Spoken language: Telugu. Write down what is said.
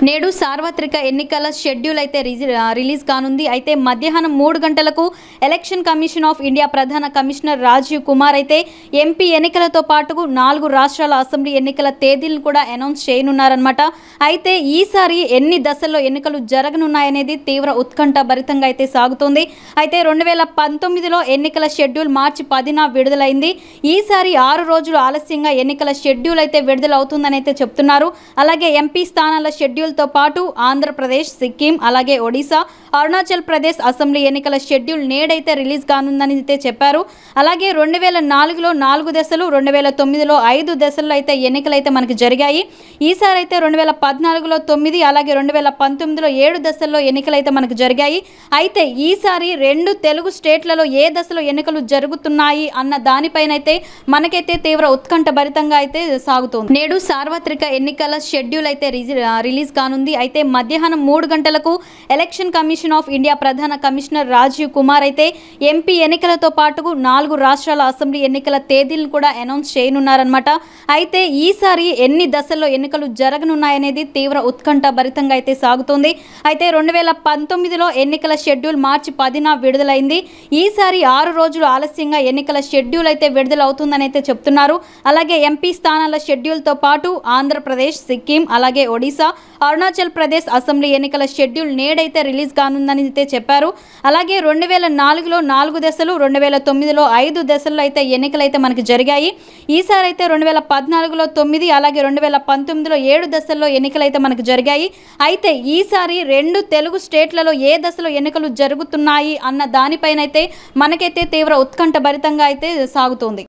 నేడు సార్వత్రిక ఎన్నికల షెడ్యూల్ అయితే రిలీజ్ కానుంది. అయితే మధ్యాహ్నం 3 గంటలకు ఎలక్షన్ కమిషన్ ఆఫ్ ఇండియా ప్రధాన కమిషనర్ రాజీవ్ కుమార్ అయితే ఎంపీ ఎన్నికలతో పాటు 4 రాష్ట్రాల అసెంబ్లీ ఎన్నికల తేదీలను కూడా అనౌన్స్ చేయనున్నారన్నమాట. అయితే ఈసారి ఎన్ని దశల్లో ఎన్నికలు జరగనున్నాయనేది తీవ్ర ఉత్కంఠ భరితంగా అయితే సాగుతోంది. అయితే 2019లో ఎన్నికల షెడ్యూల్ మార్చి 10న విడుదలైంది. ఈసారి 6 రోజులు ఆలస్యంగా ఎన్నికల షెడ్యూల్ అయితే విడుదలవుతుందని అయితే చెప్తున్నారు. అలాగే ఎంపీ స్థానాల షెడ్యూల్తో పాటు ఆంధ్రప్రదేశ్, సిక్కిం, అలాగే ఒడిశా, అరుణాచల్ ప్రదేశ్ అసెంబ్లీ ఎన్నికల షెడ్యూల్ నేడైతే రిలీజ్ కానుందని అయితే చెప్పారు. అలాగే 2004లో 4 దశలు, 2009లో 5 దశల్లో అయితే ఎన్నికలు అయితే మనకి జరిగాయి. ఈసారి అయితే 2014లో 9, అలాగే 2019లో 7 దశల్లో ఎన్నికలు అయితే మనకు జరిగాయి. అయితే ఈసారి 2 తెలుగు స్టేట్లలో ఏ దశలో ఎన్నికలు జరుగుతున్నాయి అన్న దానిపైన అయితే మనకైతే తీవ్ర ఉత్కంఠ భరితంగా అయితే సాగుతోంది. నేడు సార్వత్రిక ఎన్నికల షెడ్యూల్ అయితే రిలీజ్ కానుంది. అయితే మధ్యాహ్నం 3 గంటలకు ఎలక్షన్ కమిషన్ ఆఫ్ ఇండియా ప్రధాన కమిషనర్ రాజీవ్ కుమార్ అయితే ఎంపీ ఎన్నికలతో పాటు 4 రాష్ట్రాల అసెంబ్లీ ఎన్నికల తేదీలను కూడా అనౌన్స్ చేయనున్నారన్నమాట. అయితే ఈసారి ఎన్ని దశల్లో ఎన్నికలు జరగనున్నాయనేది తీవ్ర ఉత్కంఠ భరితంగా అయితే సాగుతోంది. అయితే 2019లో ఎన్నికల షెడ్యూల్ మార్చి 10న విడుదలైంది. ఈసారి 6 రోజులు ఆలస్యంగా ఎన్నికల షెడ్యూల్ అయితే విడుదలవుతుందని అయితే చెప్తున్నారు. అలాగే ఎంపీ స్థానాల షెడ్యూల్తో పాటు ఆంధ్రప్రదేశ్, సిక్కిం, అలాగే ఒడిశా, అరుణాచల్ ప్రదేశ్ అసెంబ్లీ ఎన్నికల షెడ్యూల్ నేడైతే రిలీజ్ కానుందని అయితే చెప్పారు. అలాగే 2004లో 4 దశలు, 2009లో 5 దశల్లో అయితే ఎన్నికలు అయితే మనకి జరిగాయి. ఈసారి అయితే 2014లో 9, అలాగే 2019లో 7 దశల్లో ఎన్నికలు అయితే మనకి జరిగాయి. అయితే ఈసారి 2 తెలుగు స్టేట్లలో ఏ దశలో ఎన్నికలు జరుగుతున్నాయి అన్న దానిపైన అయితే మనకైతే తీవ్ర ఉత్కంఠ భరితంగా అయితే సాగుతోంది.